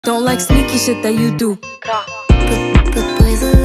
Don't like sneaky shit that you do. Good boys